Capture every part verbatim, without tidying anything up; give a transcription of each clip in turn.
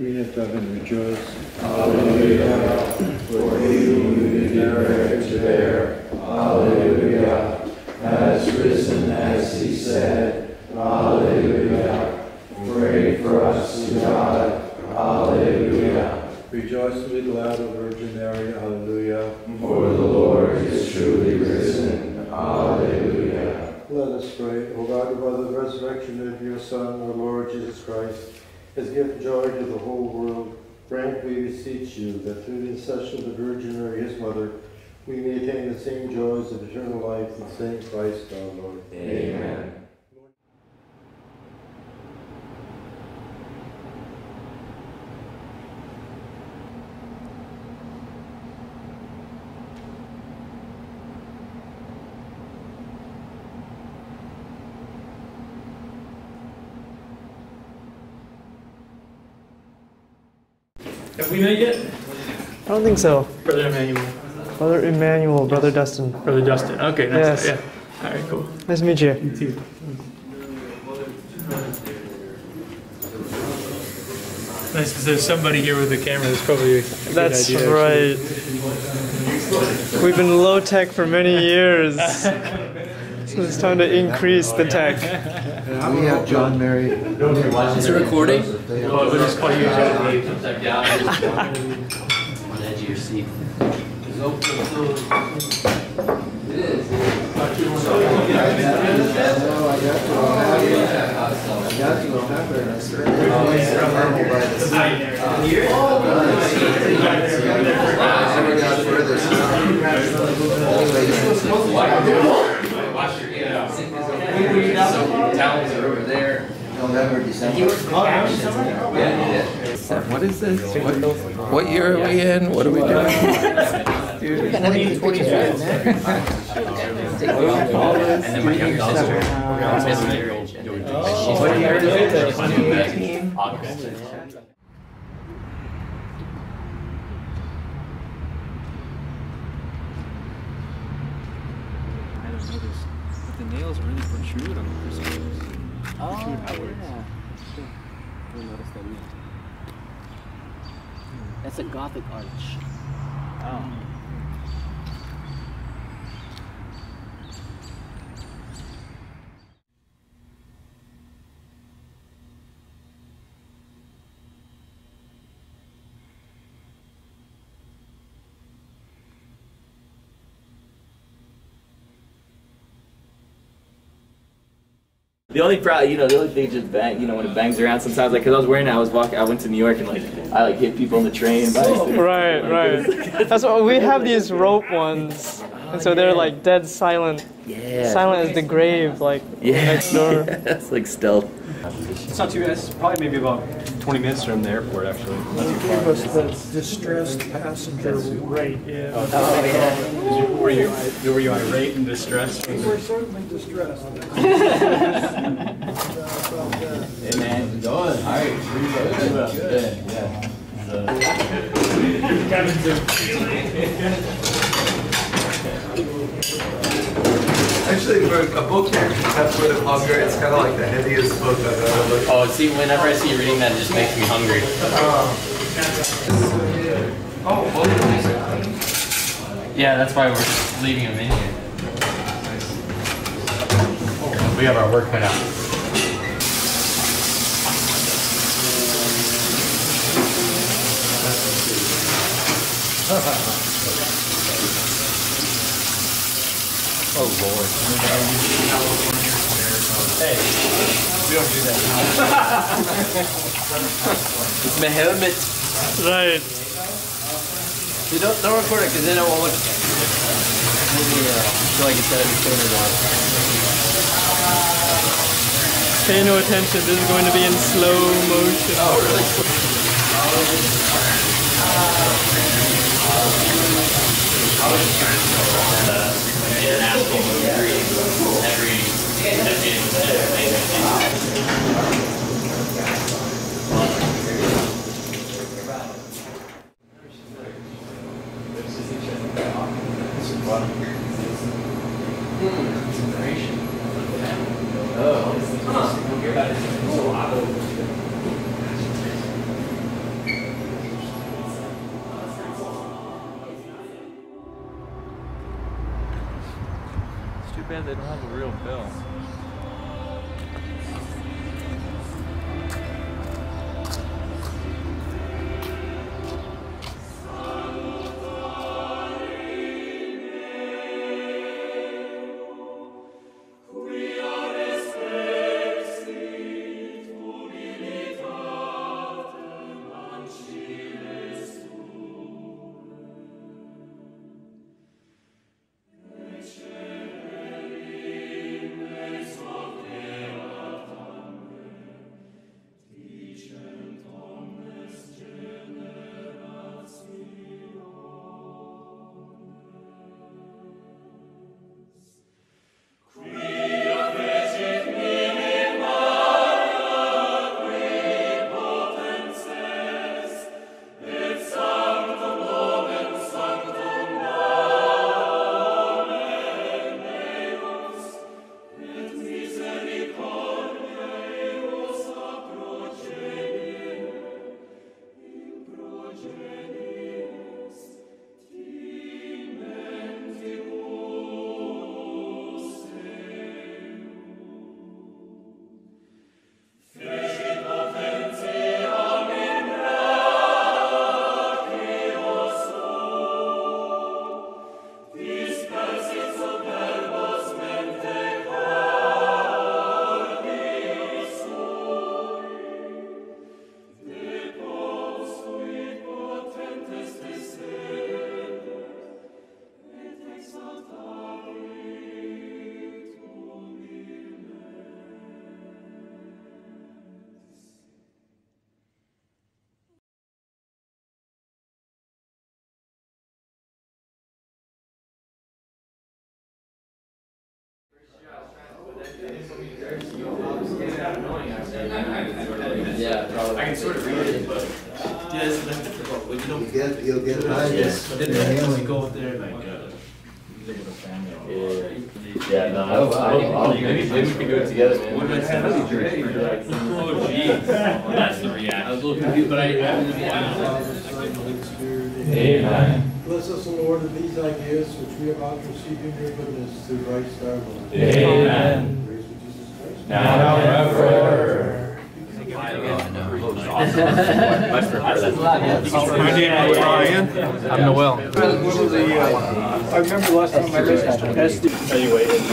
Queen of heaven, rejoice. Hallelujah. For he whom you dare to bear. Hallelujah. Has risen as he said. Hallelujah. Pray for us to God. Hallelujah. Rejoice and be glad, O Virgin Mary. Hallelujah. For the Lord is truly risen. Hallelujah. Let us pray. O God, who by the resurrection of your Son, our Lord Jesus Christ, has given joy to the whole world, grant, we beseech you, that through the intercession of the Virgin Mary, his mother, we may attain the same joys of eternal life in the same Christ our Lord. Amen. Have we met yet? I don't think so. Brother Emmanuel. Brother Emmanuel, Brother Dustin. Brother Dustin. Okay, nice. Yes. Yeah. All right, cool. Nice to meet you. You too. Nice because there's somebody here with a camera. That's probably a good That's idea, right. We've been low tech for many years. So it's time to increase the tech. We have John Mary. Is it recording? Well, we'll just call you. On the edge of your seat. Towels are over there. November, December. What is this? What, what year are we in? What are we doing? Dude, And then my younger sister. what year is it? twenty eighteen? August. The nails really protrude on the crucifix. Oh, Protrude outwards. yeah. I noticed that either. That's a Gothic arch. Oh. The only problem, you know, the only thing just bang, you know, when it bangs around sometimes, like, because I was wearing it, I was walking, I went to New York and, like, I, like, hit people on the train. By Right, right. That's what we have, these rope ones. And so they're, like, dead silent. Yeah. Silent as the grave, like, Yeah. next door. Yeah, it's like stealth. It's not too bad. It's probably maybe about twenty minutes from the airport, actually. Not too Give far. us the distressed passenger. Right, yeah. Oh, yeah. Were you, were you irate and distressed? We're certainly distressed. Hey, man. Going. All right. Good. Good. Yeah. Actually, for a book that's worth of hunger, it's kind of like the heaviest book I've ever looked at. Oh, see, whenever I see you reading that, it just makes me hungry. Oh, both of Yeah, that's why we're just leaving them in here. We have our work cut out. Oh, Lord. Hey, we don't do that now. It's my helmet. Right. You don't, don't record it because then it won't look. Maybe uh, feel like it's gotta be cleaner down. Pay no attention, this is going to be in slow motion. Oh, really? International movie every Too bad they don't have a real bell. Yeah, probably. I can sort of read it, but yeah, it's less difficult. But you don't. You'll get, you'll get behind this. But then you go up there like. Uh, Yeah. Yeah, no, I don't, I don't, I don't, maybe, maybe we can do it together, man. What did I say? Oh, geez. Well, that's the reaction. I was a little confused, but I happened to be Amen. Bless us, O Lord, in these ideas which we are about to receive in your goodness through Christ our Lord. Amen. Praise to Jesus Christ. Now and forever. My name is Ryan. I'm Noel. I remember last time I asked Are you waiting?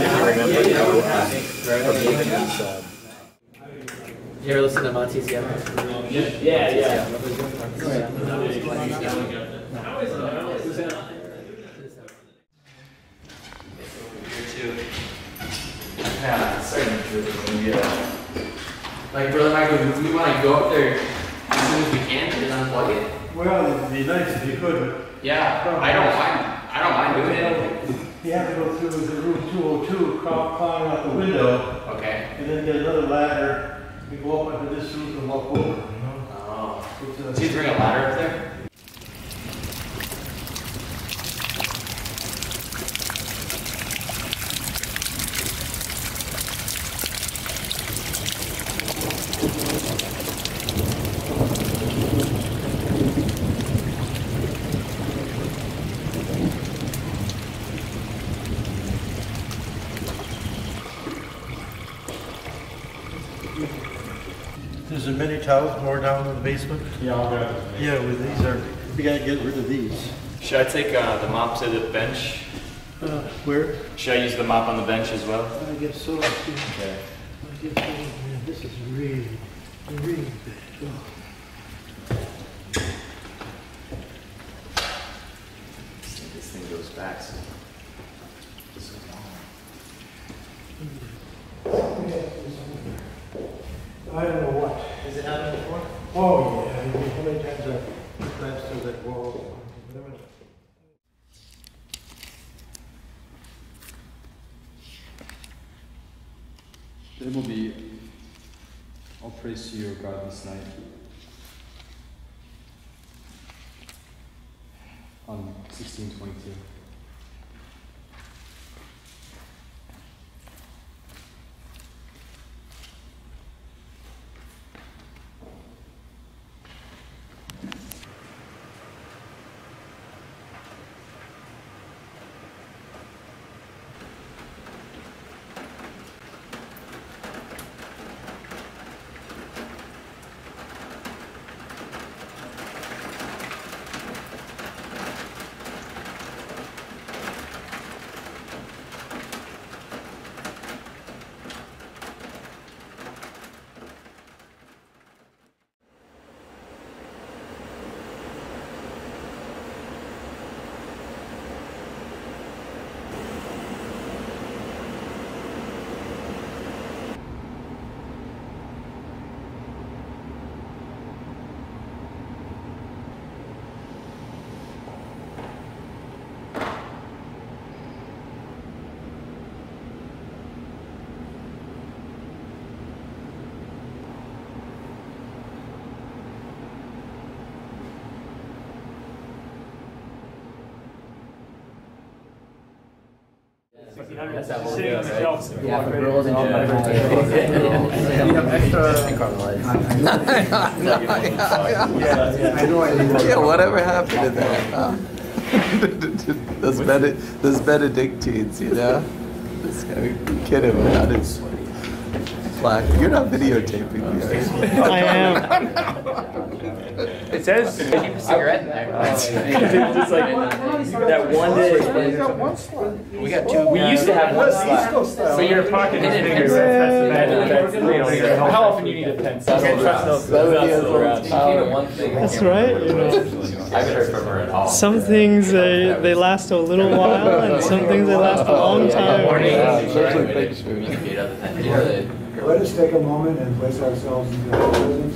You ever listen to Monty's Yeah? Yeah, yeah. Yeah, it's starting to feel like we, uh, like, Brother Michael, we want to go up there as soon as we can and unplug it. Well, it'd be nice if you could, Yeah, I don't mind. I don't mind doing it. but you have to go through the room two oh two, climb out the window, Okay. and then get another ladder. You go up into this roof and walk over, you know? Oh. It's a- So you bring a ladder up there? There's a many towels more down in the basement. Yeah, I'll grab it. Yeah, well, these are, we gotta get rid of these. Should I take uh, the mop to the bench? Uh, where? Should I use the mop on the bench as well? I guess so. I Okay. guess so. Man, this is really, really bad. Oh. This thing goes back. So. I don't know what. Has it happened before? Oh, yeah, I mean, how many times I plastered that wall, whatever. It will be, all praise to you, O God, this night. On sixteen twenty-two. That's that whole Sitting on the deal, shelf. right? Yeah, for girls and Yeah. you have extra Carmelite. I know I didn't. Yeah, whatever happened to that? Huh? those, Bene- those Benedictines, you know? This guy, kid him about his plaque. You're not videotaping me, are you? I am. It says Keep a cigarette in there. Just like that one day. We got two. We used to have one slot. so your pocket is bigger. That's, that's the bad. That's, you know, how often do you need a pencil? You can't trust those. That would be That's a still around. That's right. You know, I haven't heard from her at all. some things they they last a little while, and some things they last a long time. Especially pictures. Let us take a moment and place ourselves in God's presence.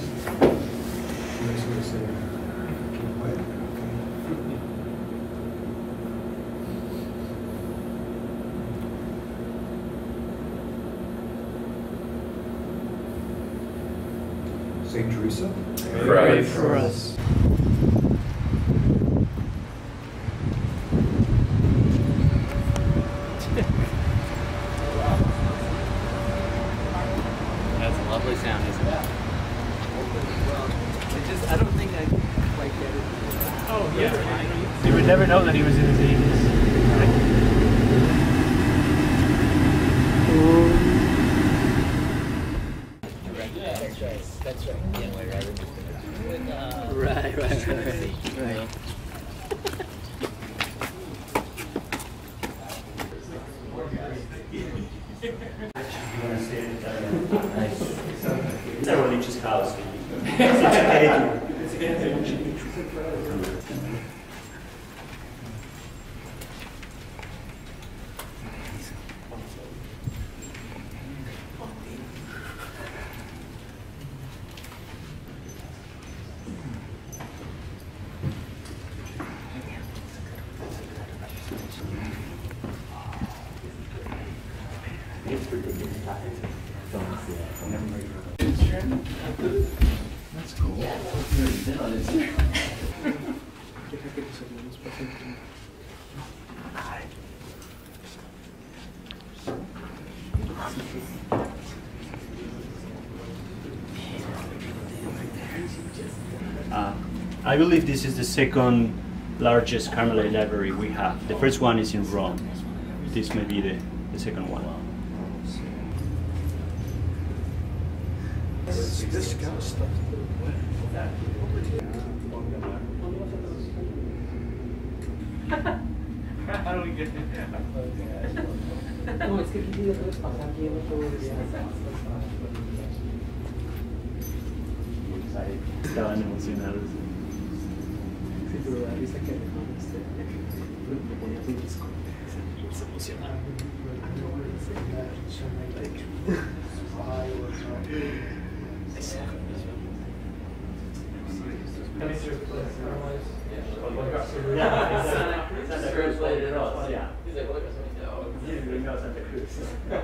Saint Teresa, Pray for us. That's a lovely sound, isn't it? I don't think I quite get it. Oh, yeah. You would never know that he was in his eighties. That's right. Right, right, right. right. That's cool. Uh, I believe this is the second largest Carmelite library we have. The first one is in Rome. This may be the, the second one. Discalced. How do we get there? No, es que aquí sí lo puedes pasar bien todo el día. Estaban emocionados. Sí, pero la risa que dejó este, le ponía su disco. Se emocionaba. Santa Cruz later on, yeah. He's like, look at something, no. You didn't know Santa Cruz.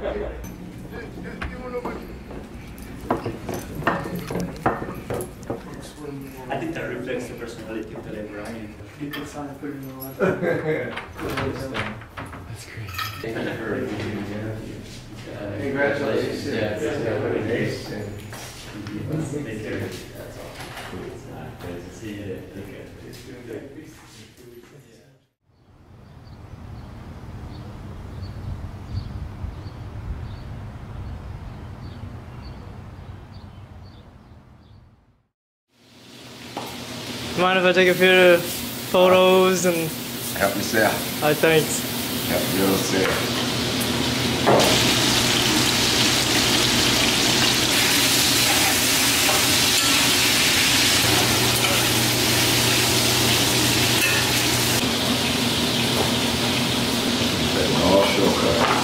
I think that reflects the personality of the librarian. That's great. Thank you for uh, Congratulations. Yes. Yes. Take care. That's all. Nice to see you. Take care. Mind if I take a few photos and? Help yourself. Alright, thanks. Help yourself. All shortcuts.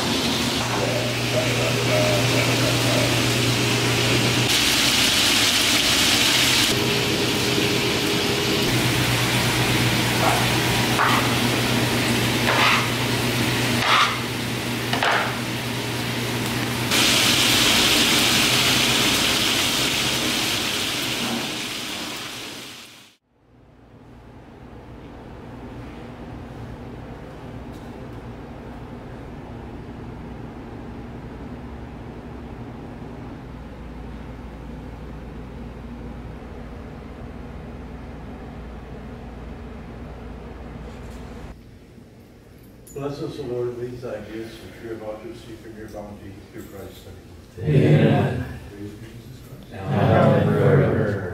Bless us, O Lord, in these thy gifts, which we are about to receive from your bounty through Christ. Amen. Praise be Jesus Christ. Now and forever.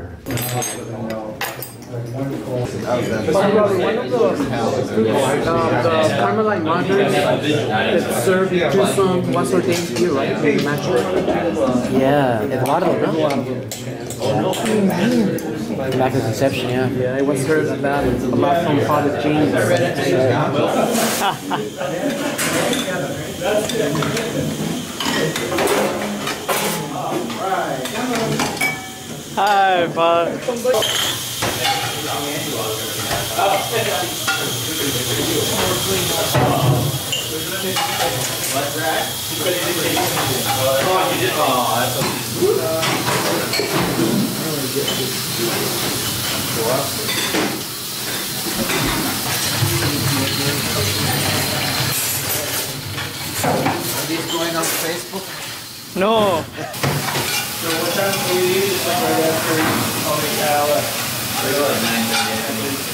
One of the, the Carmelite monitors that served just um, was ordained here, right? Yeah, a lot of them, no? Back in conception, yeah. Yeah, it was heard about a lot from Father James. Hi, Father. Are these going on Facebook? No. So what time do we leave? It's like right after holy hour. We're going at nine thirty.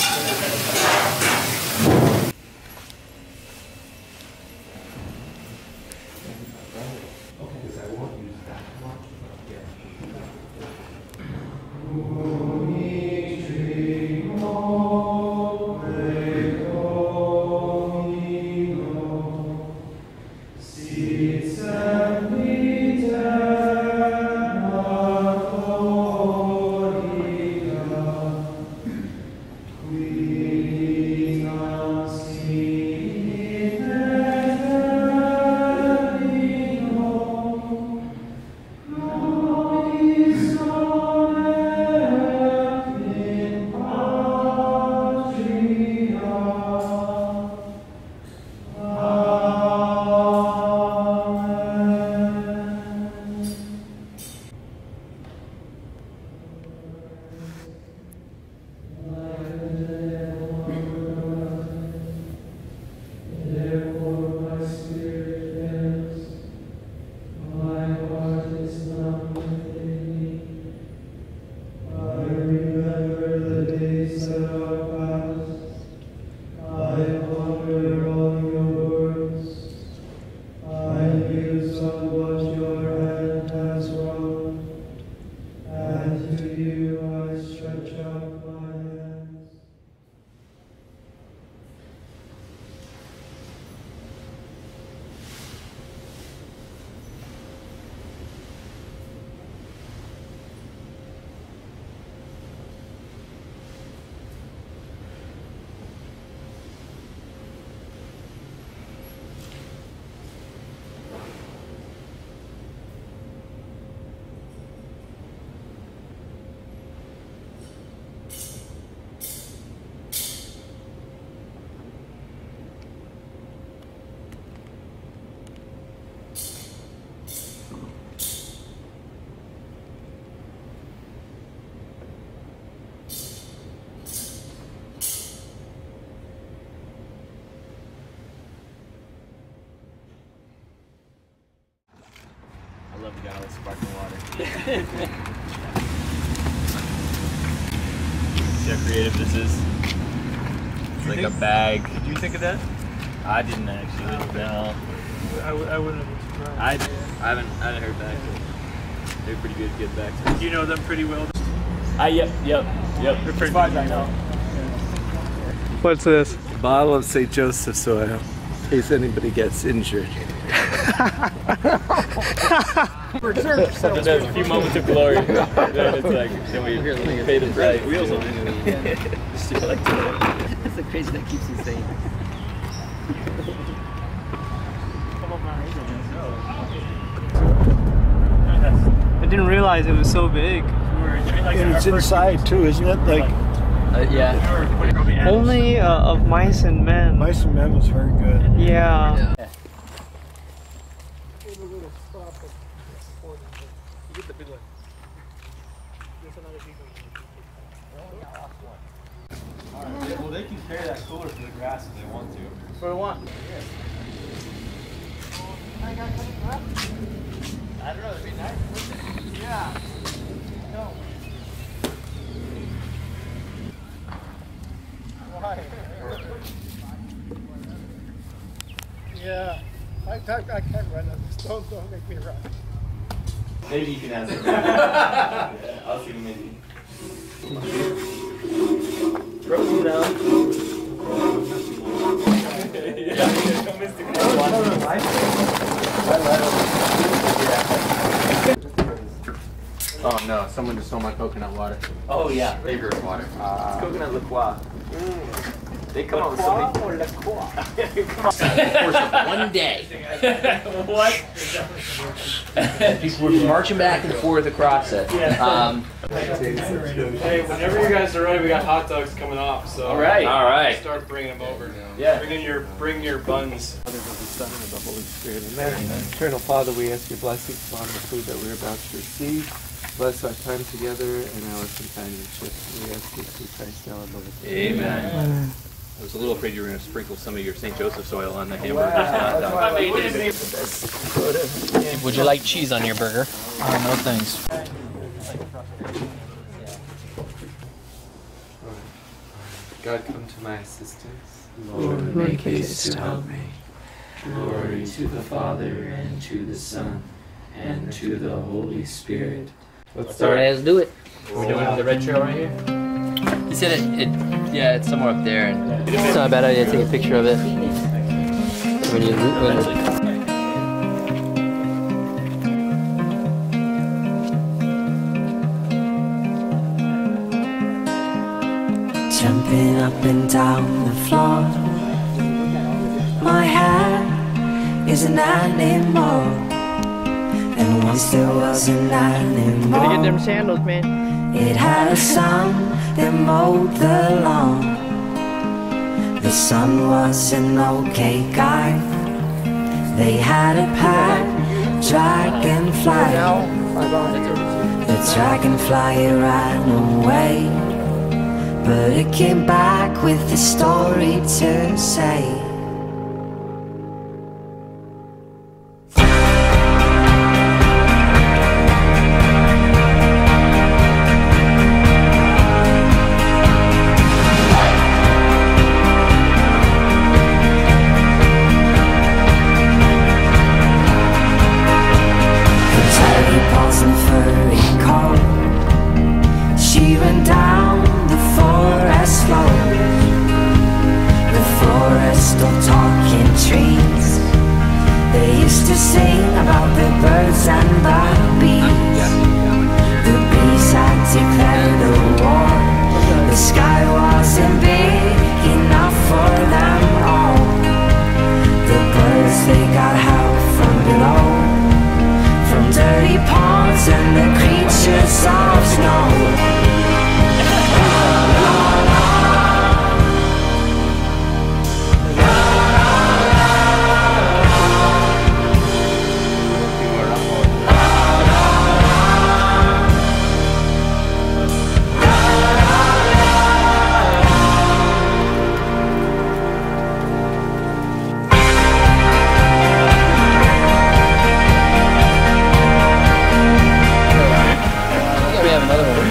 I love the guy with sparkling water. See how creative this is? It's like a bag. Did you think of that? I didn't actually. No. I, w I wouldn't have been surprised. I, I haven't I haven't heard back. They're pretty good to get back to. Do you know them pretty well? I yep yep yep. As far as I know. What's this? A bottle of Saint Joseph's oil, in case anybody gets injured. Something does a few moments of glory. Then it's like, then we pay the price. Wheels on it. That's the crazy that keeps you sane. I didn't realize it was so big. And it's inside too, isn't it? Like Uh, yeah. Only uh, of mice and men. Mice and Men was very good. Yeah. Yeah. Well, they can carry that cooler for the grass if they want to. For what? I don't know, it'd be nice, wouldn't it? Yeah. No. Why? Yeah. I, I, I can't run up. Don't, don't make me run. Maybe you can answer. Yeah, I'll see maybe. Frozen now. Oh no, someone just stole my coconut water. Oh yeah. Favorite water. Uh, it's coconut liqueur. Mm. They come out with so many. or liqueur? One day. What? We're marching back and forth across it. Um, Hey, whenever you guys are ready, we got hot dogs coming off. So all right. All right. Start bringing them over now. Yeah. Bring in your, bring your buns. Father, of the Son, and of the Holy Spirit. Amen. Amen. Eternal Father, we ask your blessings upon the food that we're about to receive. Bless our time together and our companionship. We ask you through Christ our Lord. Amen. Amen. I was a little afraid you were going to sprinkle some of your Saint Joseph's oil on the hamburger. Wow. Would you like cheese on your burger? Uh, no thanks. God, come to my assistance. Lord, make haste to help me. Glory to the Father, and to the Son, and to the Holy Spirit. Let's Start. Let's do it. We're doing the red trail right here. He said it, it. Yeah, it's somewhere up there. And It's not a bad idea to take a picture of it. When you, when jumping up and down the floor. My hair is an animal, and once there was an animal. Gotta get them sandals, man. It had a son that mowed the lawn. The son was an okay guy. They had a pet dragonfly. The dragonfly ran away, but it came back with a story to say. She ran down the forest road, the forest of talking trees. They used to sing about the birds and the bees. The bees had declared a war. The sky wasn't big enough for them all. The birds, they got help from below, from dirty ponds and the creatures of snow. we have another one.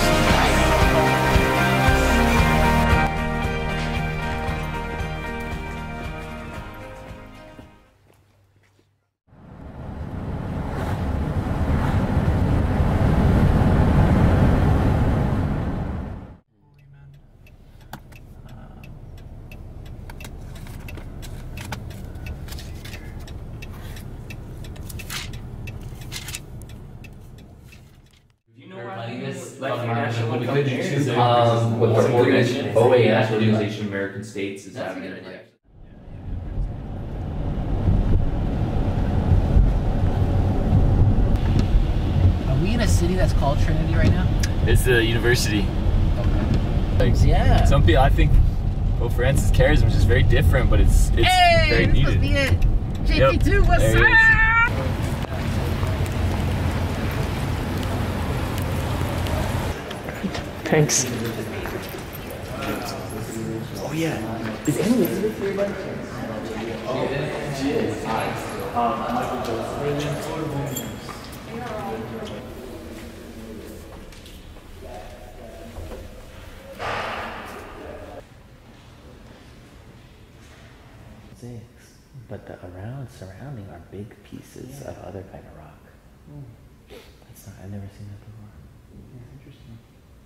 Um, what the organization, O A, National Organization of American States, is having it. Are we in a city that's called Trinity right now? It's the university. Okay. Yeah. Some people, I think, Pope Francis' charism is just very different, but it's it's hey, very this needed. Must be it. J P two, Yep. what's There it is. up? Thanks. Oh yeah. Is Anna Elizabeth here by chance? Oh, she is. Um, Michael Joseph. Six. but the around surrounding are big pieces Yeah. of other kind of rock. Mm. That's not, I've never seen that before. Yeah, interesting.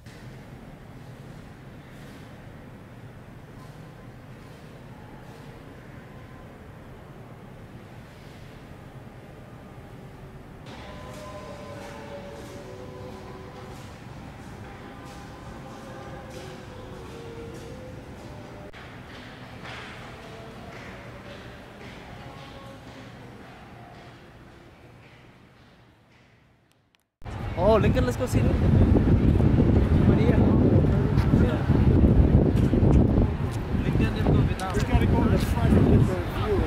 Oh, Lincoln, let's go see Lincoln. Lincoln didn't go to Vietnam. We gotta go to the front and get the view.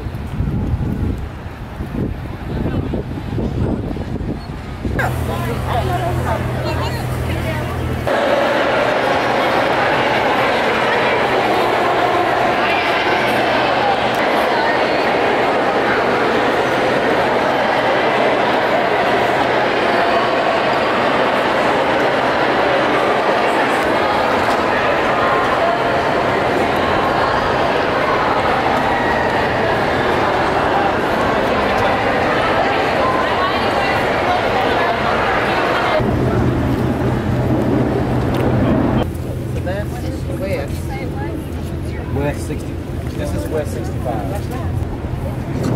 West sixty. This is West sixty-five.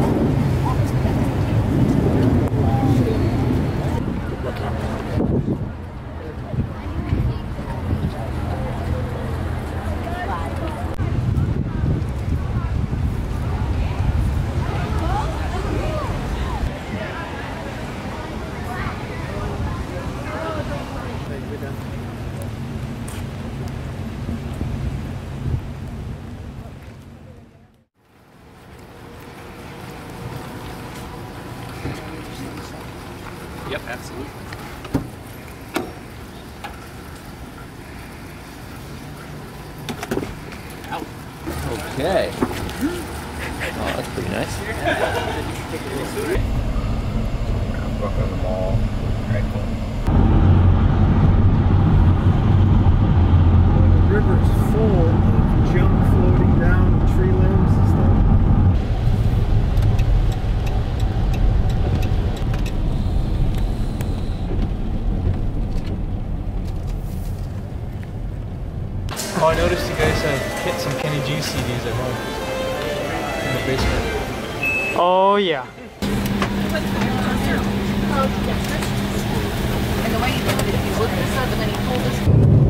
Yep, absolutely. Okay. Oh, that's pretty nice. Walk on the mall. Alright, cool. The river's full of junk floating down tree limbs and stuff. Oh, I noticed you guys have hit some Kenny G C Ds at home in the basement. Oh yeah. And the way you do it, if you look this up and then you pull this